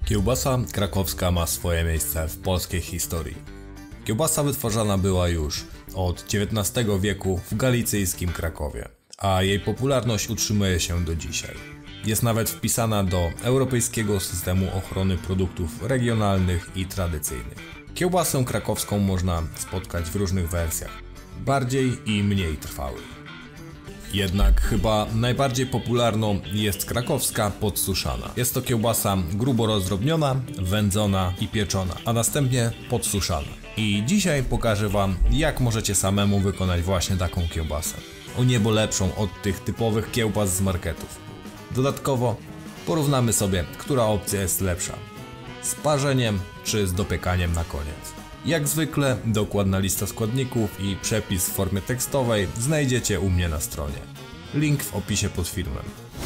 Kiełbasa krakowska ma swoje miejsce w polskiej historii. Kiełbasa wytwarzana była już od XIX wieku w galicyjskim Krakowie, a jej popularność utrzymuje się do dzisiaj. Jest nawet wpisana do Europejskiego Systemu Ochrony Produktów Regionalnych i Tradycyjnych. Kiełbasę krakowską można spotkać w różnych wersjach, bardziej i mniej trwałych. Jednak chyba najbardziej popularną jest krakowska podsuszana. Jest to kiełbasa grubo rozdrobniona, wędzona i pieczona, a następnie podsuszana. I dzisiaj pokażę Wam, jak możecie samemu wykonać właśnie taką kiełbasę. O niebo lepszą od tych typowych kiełbas z marketów. Dodatkowo porównamy sobie, która opcja jest lepsza. Z parzeniem czy z dopiekaniem na koniec. Jak zwykle dokładna lista składników i przepis w formie tekstowej znajdziecie u mnie na stronie. Link w opisie pod filmem.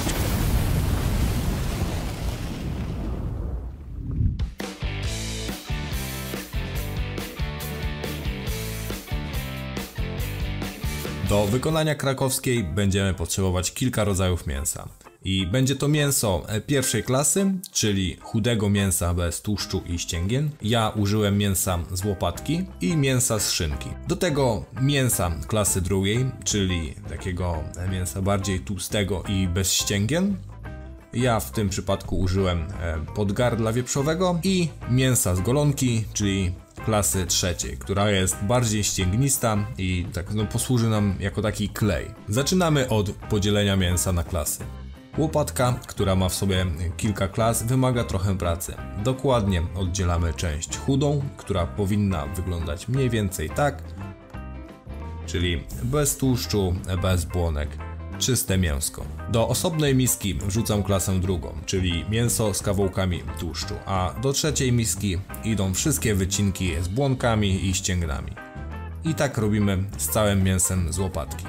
Do wykonania krakowskiej będziemy potrzebować kilka rodzajów mięsa. I będzie to mięso pierwszej klasy, czyli chudego mięsa bez tłuszczu i ścięgien. Ja użyłem mięsa z łopatki i mięsa z szynki. Do tego mięsa klasy drugiej, czyli takiego mięsa bardziej tłustego i bez ścięgien. Ja w tym przypadku użyłem podgardla wieprzowego i mięsa z golonki, czyli klasy trzeciej, która jest bardziej ścięgnista i tak posłuży nam jako taki klej. Zaczynamy od podzielenia mięsa na klasy. Łopatka, która ma w sobie kilka klas, wymaga trochę pracy. Dokładnie oddzielamy część chudą, która powinna wyglądać mniej więcej tak, czyli bez tłuszczu, bez błonek, czyste mięsko. Do osobnej miski wrzucam klasę drugą, czyli mięso z kawałkami tłuszczu, a do trzeciej miski idą wszystkie wycinki z błonkami i ścięgnami. I tak robimy z całym mięsem z łopatki.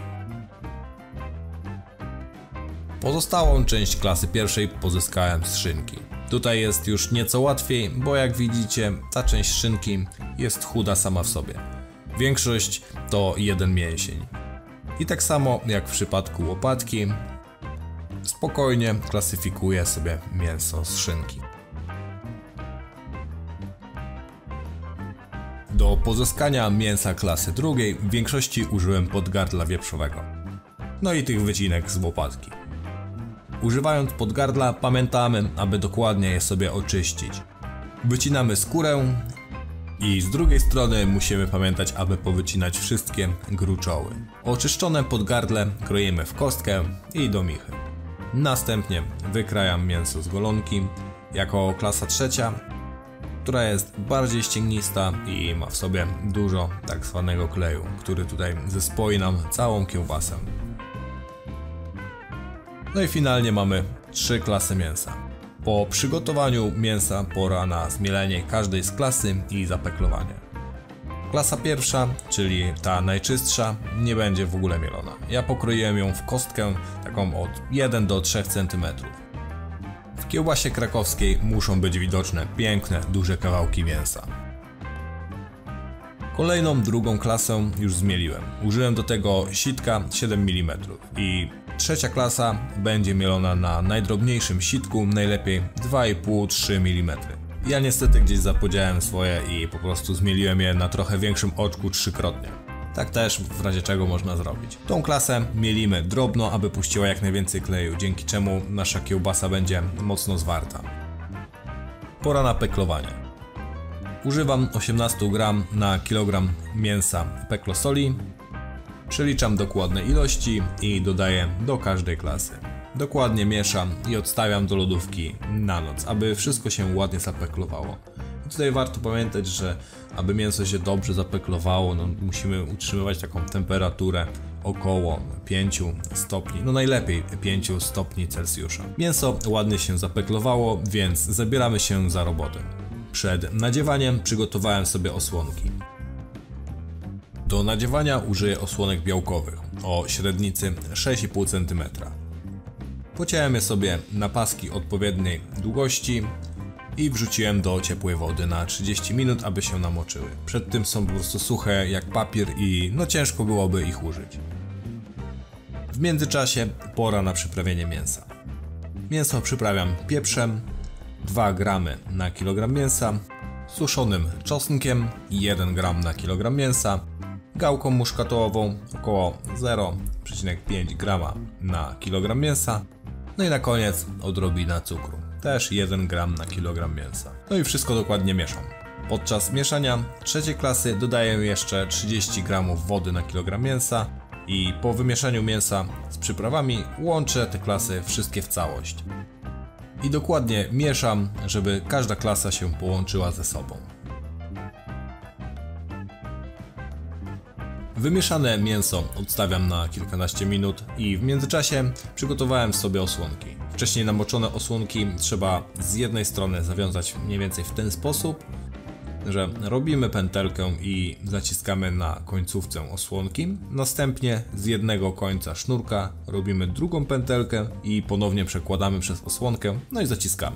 Pozostałą część klasy pierwszej pozyskałem z szynki. Tutaj jest już nieco łatwiej, bo jak widzicie, ta część szynki jest chuda sama w sobie. Większość to jeden mięsień. I tak samo jak w przypadku łopatki, spokojnie klasyfikuję sobie mięso z szynki. Do pozyskania mięsa klasy drugiej w większości użyłem podgardla wieprzowego. No i tych wycinek z łopatki. Używając podgardla pamiętamy, aby dokładnie je sobie oczyścić. Wycinamy skórę i z drugiej strony musimy pamiętać, aby powycinać wszystkie gruczoły. Oczyszczone podgardle kroimy w kostkę i do michy. Następnie wykrajam mięso z golonki jako klasa trzecia, która jest bardziej ścięgnista i ma w sobie dużo tak zwanego kleju, który tutaj zespoi nam całą kiełbasę. No i finalnie mamy 3 klasy mięsa. Po przygotowaniu mięsa pora na zmielenie każdej z klasy i zapeklowanie. Klasa pierwsza, czyli ta najczystsza, nie będzie w ogóle mielona. Ja pokroiłem ją w kostkę taką od 1 do 3 cm. W kiełbasie krakowskiej muszą być widoczne piękne, duże kawałki mięsa. Kolejną, drugą klasę już zmieliłem. Użyłem do tego sitka 7 mm i trzecia klasa będzie mielona na najdrobniejszym sitku, najlepiej 2,5-3 mm. Ja niestety gdzieś zapodziałem swoje i po prostu zmieliłem je na trochę większym oczku 3-krotnie. Tak też w razie czego można zrobić. Tą klasę mielimy drobno, aby puściła jak najwięcej kleju, dzięki czemu nasza kiełbasa będzie mocno zwarta. Pora na peklowanie. Używam 18 g na kilogram mięsa peklosoli. Przeliczam dokładne ilości i dodaję do każdej klasy. Dokładnie mieszam i odstawiam do lodówki na noc, aby wszystko się ładnie zapeklowało. I tutaj warto pamiętać, że aby mięso się dobrze zapeklowało, musimy utrzymywać taką temperaturę około 5 stopni, najlepiej 5 stopni Celsjusza. Mięso ładnie się zapeklowało, więc zabieramy się za robotę. Przed nadziewaniem przygotowałem sobie osłonki. Do nadziewania użyję osłonek białkowych o średnicy 6,5 cm. Pociąłem je sobie na paski odpowiedniej długości i wrzuciłem do ciepłej wody na 30 minut, aby się namoczyły. Przed tym są po prostu suche jak papier i ciężko byłoby ich użyć. W międzyczasie pora na przyprawienie mięsa. Mięso przyprawiam pieprzem, 2 gramy na kilogram mięsa, suszonym czosnkiem 1 gram na kilogram mięsa, gałką muszkatołową około 0,5 grama na kilogram mięsa, no i na koniec odrobina cukru, też 1 gram na kilogram mięsa. No i wszystko dokładnie mieszam. Podczas mieszania trzeciej klasy dodaję jeszcze 30 gramów wody na kilogram mięsa i po wymieszaniu mięsa z przyprawami łączę te klasy wszystkie w całość. I dokładnie mieszam, żeby każda klasa się połączyła ze sobą. Wymieszane mięso odstawiam na kilkanaście minut i w międzyczasie przygotowałem sobie osłonki. Wcześniej namoczone osłonki trzeba z jednej strony zawiązać mniej więcej w ten sposób, że robimy pętelkę i zaciskamy na końcówce osłonki. Następnie z jednego końca sznurka robimy drugą pętelkę i ponownie przekładamy przez osłonkę, no i zaciskamy.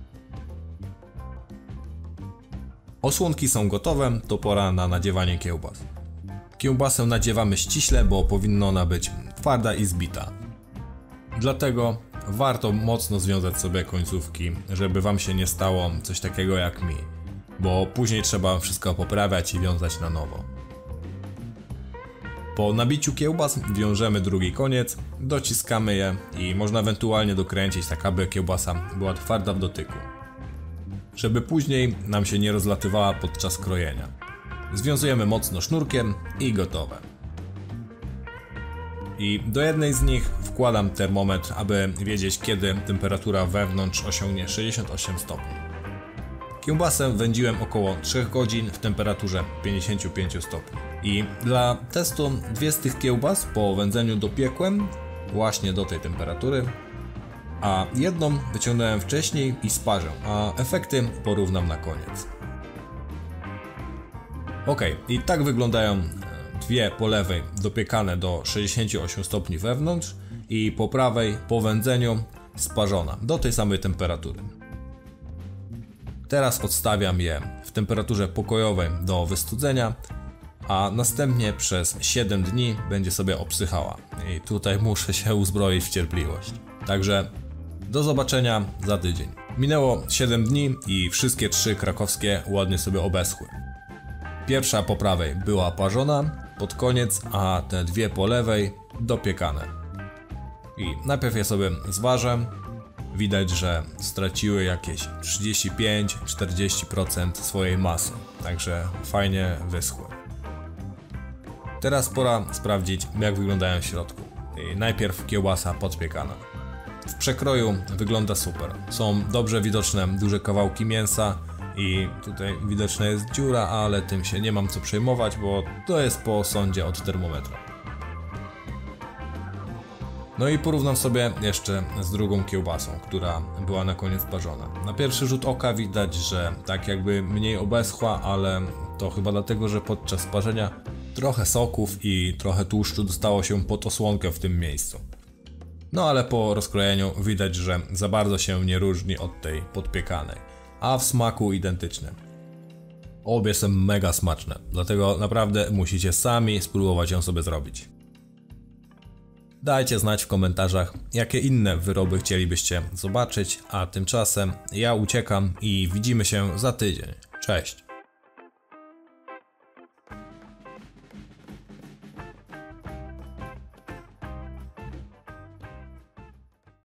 Osłonki są gotowe, to pora na nadziewanie kiełbas. Kiełbasę nadziewamy ściśle, bo powinna ona być twarda i zbita. Dlatego warto mocno związać sobie końcówki, żeby wam się nie stało coś takiego jak mi, bo później trzeba wszystko poprawiać i wiązać na nowo. Po nabiciu kiełbas wiążemy drugi koniec, dociskamy je i można ewentualnie dokręcić tak, aby kiełbasa była twarda w dotyku, żeby później nam się nie rozlatywała podczas krojenia. Związujemy mocno sznurkiem i gotowe. I do jednej z nich wkładam termometr, aby wiedzieć, kiedy temperatura wewnątrz osiągnie 68 stopni. Kiełbasę wędziłem około 3 godzin w temperaturze 55 stopni. I dla testu 2 z tych kiełbas po wędzeniu dopiekłem właśnie do tej temperatury, a jedną wyciągnąłem wcześniej i sparzę, a efekty porównam na koniec. Ok, i tak wyglądają 2 po lewej dopiekane do 68 stopni wewnątrz i po prawej po wędzeniu sparzona do tej samej temperatury. Teraz odstawiam je w temperaturze pokojowej do wystudzenia, a następnie przez 7 dni będzie sobie obsychała. I tutaj muszę się uzbroić w cierpliwość. Także do zobaczenia za tydzień. Minęło 7 dni i wszystkie 3 krakowskie ładnie sobie obeschły. Pierwsza po prawej była parzona pod koniec, a te 2 po lewej dopiekane. I najpierw je sobie zważę. Widać, że straciły jakieś 35-40% swojej masy, także fajnie wyschły. Teraz pora sprawdzić, jak wyglądają w środku. I najpierw kiełbasa podpiekana. W przekroju wygląda super. Są dobrze widoczne duże kawałki mięsa i tutaj widoczna jest dziura, ale tym się nie mam co przejmować, bo to jest po sądzie od termometra. No i porównam sobie jeszcze z drugą kiełbasą, która była na koniec parzona. Na pierwszy rzut oka widać, że tak jakby mniej obeschła, ale to chyba dlatego, że podczas parzenia trochę soków i trochę tłuszczu dostało się pod osłonkę w tym miejscu. No ale po rozkrojeniu widać, że za bardzo się nie różni od tej podpiekanej, a w smaku identyczny. Obie są mega smaczne, dlatego naprawdę musicie sami spróbować ją sobie zrobić. Dajcie znać w komentarzach, jakie inne wyroby chcielibyście zobaczyć, a tymczasem ja uciekam i widzimy się za tydzień. Cześć!